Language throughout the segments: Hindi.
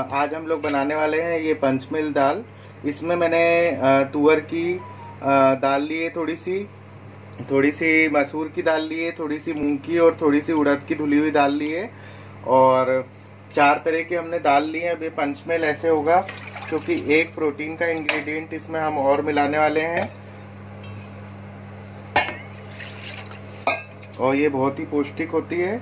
आज हम लोग बनाने वाले हैं ये पंचमेल दाल। इसमें मैंने तुअर की दाल ली है, थोड़ी सी मसूर की दाल ली है, थोड़ी सी मूंग की और थोड़ी सी उड़द की धुली हुई दाल ली है और 4 तरह की हमने दाल ली है। अब ये पंचमेल ऐसे होगा क्योंकि एक प्रोटीन का इंग्रेडिएंट इसमें हम और मिलाने वाले हैं और ये बहुत ही पौष्टिक होती है।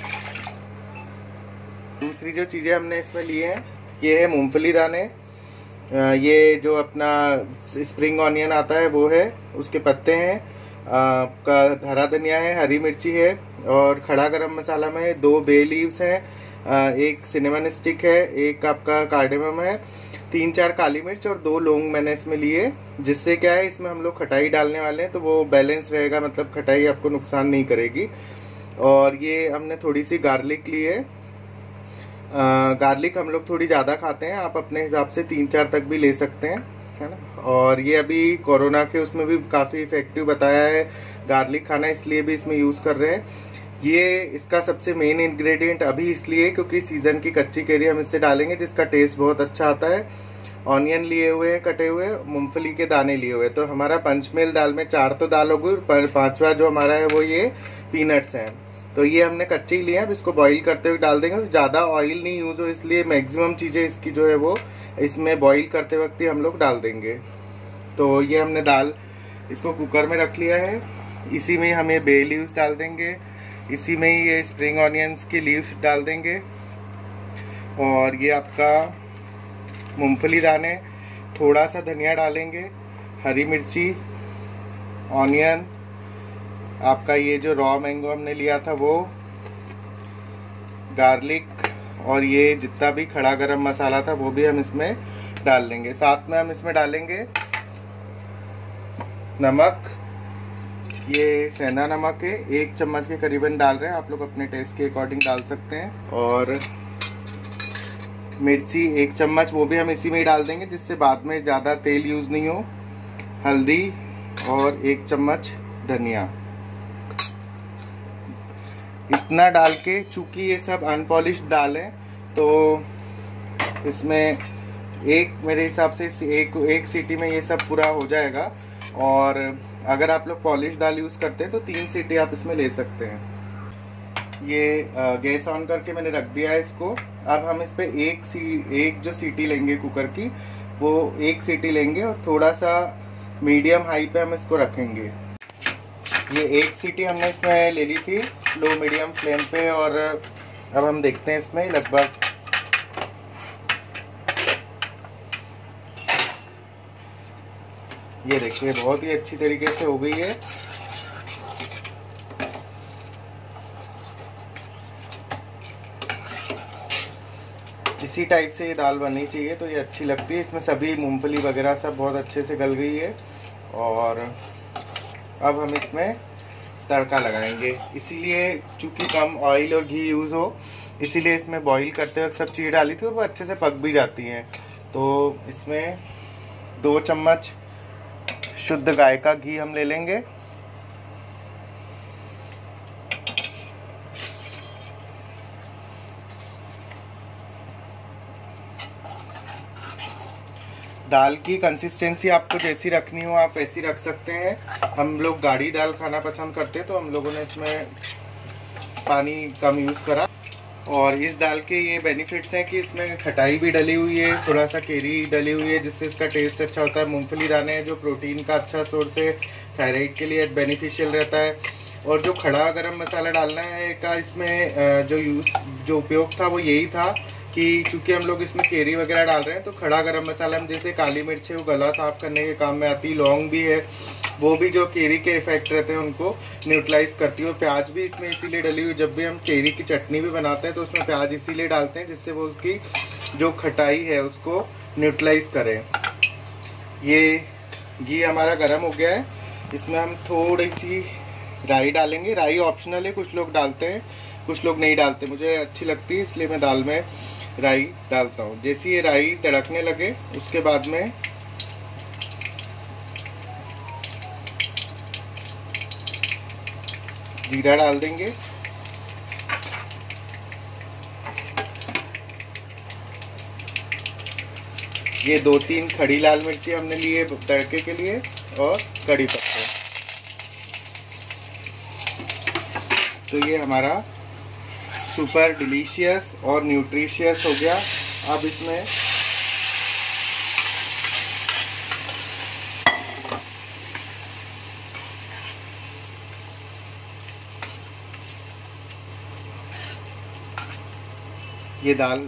दूसरी जो चीज़ें हमने इसमें ली हैं ये है मूंगफली दाने, ये जो अपना स्प्रिंग ऑनियन आता है वो है, उसके पत्ते हैं, आपका हरा धनिया है, हरी मिर्ची है और खड़ा गरम मसाला में 2 बे लीव्स हैं, 1 सिनेमन स्टिक है, 1 आपका कार्डेमम है, 3-4 काली मिर्च और 2 लौंग मैंने इसमें लिए। जिससे क्या है, इसमें हम लोग खटाई डालने वाले हैं तो वो बैलेंस रहेगा, मतलब खटाई आपको नुकसान नहीं करेगी। और ये हमने थोड़ी सी गार्लिक ली है। गार्लिक हम लोग थोड़ी ज़्यादा खाते हैं, आप अपने हिसाब से 3-4 तक भी ले सकते हैं, है ना। और ये अभी कोरोना के उसमें भी काफ़ी इफेक्टिव बताया है गार्लिक खाना, इसलिए भी इसमें यूज़ कर रहे हैं। ये इसका सबसे मेन इंग्रेडिएंट अभी इसलिए क्योंकि सीज़न की कच्ची कैरी हम इससे डालेंगे जिसका टेस्ट बहुत अच्छा आता है। ऑनियन लिए हुए हैं कटे हुए, मूंगफली के दाने लिए हुए, तो हमारा पंचमेल दाल में 4 तो दाल होगी, 5वां जो हमारा है वो ये पीनट्स हैं। तो ये हमने कच्चे ही लिए हैं, अब इसको बॉईल करते हुए डाल देंगे। ज़्यादा ऑयल नहीं यूज़ हो इसलिए मैक्सिमम चीज़ें इसकी जो है वो इसमें बॉईल करते वक्त ही हम लोग डाल देंगे। तो ये हमने दाल इसको कुकर में रख लिया है, इसी में हम ये बे लीव्स डाल देंगे, इसी में ही ये स्प्रिंग ऑनियंस की लीव्स डाल देंगे और ये आपका मूंगफली दाने, थोड़ा सा धनिया डालेंगे, हरी मिर्ची, ऑनियन, आपका ये जो रॉ मैंगो हमने लिया था वो, गार्लिक और ये जितना भी खड़ा गरम मसाला था वो भी हम इसमें डाल लेंगे। साथ में हम इसमें डालेंगे नमक, ये सेंधा नमक है, 1 चम्मच के करीबन डाल रहे हैं, आप लोग अपने टेस्ट के अकॉर्डिंग डाल सकते हैं। और मिर्ची 1 चम्मच, वो भी हम इसी में ही डाल देंगे जिससे बाद में ज़्यादा तेल यूज़ नहीं हो। हल्दी और 1 चम्मच धनिया, इतना डाल के, चूंकि ये सब अनपॉलिश्ड दाल है तो इसमें मेरे हिसाब से एक सीटी में ये सब पूरा हो जाएगा। और अगर आप लोग पॉलिश दाल यूज़ करते हैं तो 3 सीटी आप इसमें ले सकते हैं। ये गैस ऑन करके मैंने रख दिया है इसको। अब हम इस पे एक जो सीटी लेंगे कुकर की, वो 1 सीटी लेंगे और थोड़ा सा मीडियम हाई पे हम इसको रखेंगे। ये 1 सीटी हमने इसमें ले ली थी लो मीडियम फ्लेम पे और अब हम देखते हैं इसमें लगभग ये देखिए बहुत ही अच्छी तरीके से हो गई है। इसी टाइप से ये दाल बननी चाहिए तो ये अच्छी लगती है। इसमें सभी मूंगफली वगैरह सब बहुत अच्छे से गल गई है और अब हम इसमें तड़का लगाएंगे। इसीलिए चूँकि कम ऑयल और घी यूज़ हो इसीलिए इसमें बॉईल करते वक्त सब चीज़ें डाली थी और वो अच्छे से पक भी जाती हैं। तो इसमें 2 चम्मच शुद्ध गाय का घी हम ले लेंगे, दाल की कंसिस्टेंसी आपको जैसी रखनी हो आप वैसी रख सकते हैं। हम लोग गाढ़ी दाल खाना पसंद करते हैं तो हम लोगों ने इसमें पानी कम यूज़ करा। और इस दाल के ये बेनिफिट्स हैं कि इसमें खटाई भी डली हुई है, थोड़ा सा केरी डली हुई है जिससे इसका टेस्ट अच्छा होता है। मूंगफली दाने जो प्रोटीन का अच्छा सोर्स है, थायराइड के लिए बेनिफिशियल रहता है। और जो खड़ा गरम मसाला डालना है का इसमें जो उपयोग था वो यही था कि चूँकि हम लोग इसमें केरी वगैरह डाल रहे हैं तो खड़ा गरम मसाला में जैसे काली मिर्च है वो गला साफ़ करने के काम में आती है, लौंग भी है वो भी जो केरी के इफेक्ट रहते हैं उनको न्यूट्रलाइज करती है। और प्याज भी इसमें इसीलिए डली हुई, जब भी हम केरी की चटनी भी बनाते हैं तो उसमें प्याज इसीलिए डालते हैं जिससे वो उसकी जो खटाई है उसको न्यूट्रलाइज करें। ये घी हमारा गर्म हो गया है, इसमें हम थोड़ी सी राई डालेंगे। राई ऑप्शनल है, कुछ लोग डालते हैं कुछ लोग नहीं डालते, मुझे अच्छी लगती है इसलिए मैं दाल में राई डालता हूँ। जैसे ये राई तड़कने लगे उसके बाद में जीरा डाल देंगे, ये 2-3 खड़ी लाल मिर्ची हमने लिए तड़के के लिए और कड़ी पत्ते। तो ये हमारा सुपर डिलीशियस और न्यूट्रिशियस हो गया। अब इसमें ये दाल,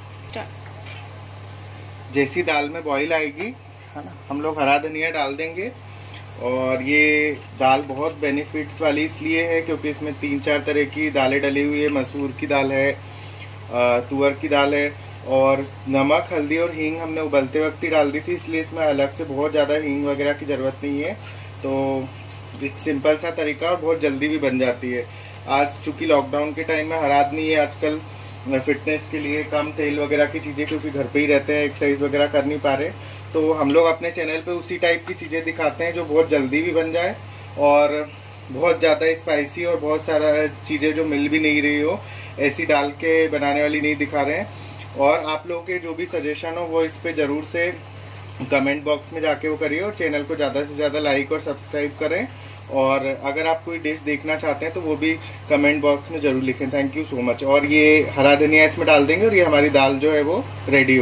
जैसी दाल में बॉईल आएगी है ना, हम लोग हरा धनिया डाल देंगे। और ये दाल बहुत बेनिफिट्स वाली इसलिए है क्योंकि इसमें 3-4 तरह की दालें डली हुई है। मसूर की दाल है, तुअर की दाल है, और नमक, हल्दी और हींग हमने उबलते वक्त ही डाल दी थी, इसलिए इसमें अलग से बहुत ज़्यादा हींग वगैरह की ज़रूरत नहीं है। तो एक सिंपल सा तरीका और बहुत जल्दी भी बन जाती है। आज चूँकि लॉकडाउन के टाइम में हर आदमी है आजकल फिटनेस के लिए कम तेल वगैरह की चीज़ें, क्योंकि घर पे ही रहते हैं, एक्सरसाइज वगैरह कर नहीं पा रहे, तो हम लोग अपने चैनल पे उसी टाइप की चीज़ें दिखाते हैं जो बहुत जल्दी भी बन जाए और बहुत ज़्यादा स्पाइसी और बहुत सारा चीज़ें जो मिल भी नहीं रही हो ऐसी डाल के बनाने वाली नहीं दिखा रहे हैं। और आप लोगों के जो भी सजेशन हो वो इस पर ज़रूर से कमेंट बॉक्स में जाके वो करिए और चैनल को ज़्यादा से ज़्यादा लाइक और सब्सक्राइब करें। और अगर आप कोई डिश देखना चाहते हैं तो वो भी कमेंट बॉक्स में ज़रूर लिखें। Thank you so much. और ये हरा धनिया इसमें डाल देंगे और ये हमारी दाल जो है वो रेडी